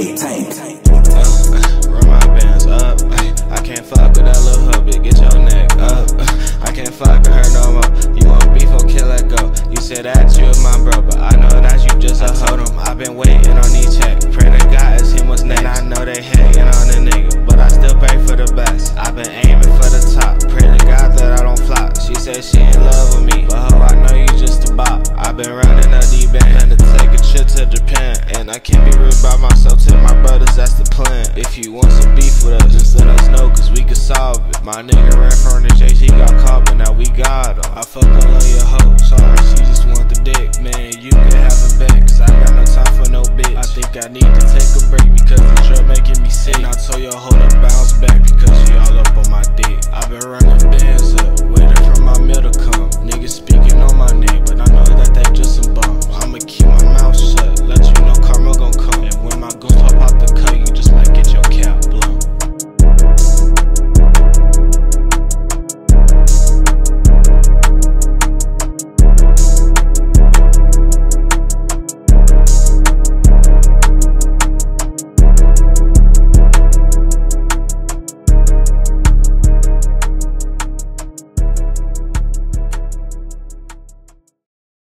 Prod.Tank. Run my bands up. I can't fuck with that little hoe, bitch. Get your neck up. I can't fuck with her no more. You want beef, okay, let go. You said that you was my bro, but I know that you just a hoe. I've been waiting on these checks. Pray to God as him was next. And I know they hating on the nigga, but I still pray for the best. I've been aiming for the top. Pray to God that I don't flop. She said she in love with me, but ho, I know you just a bop. I've been running up these bands. Plan to take a trip to Japan, and I can't be rude by myself to my brothers. That's the plan. If you want some beef with us, just let us know, cause we can solve it. My nigga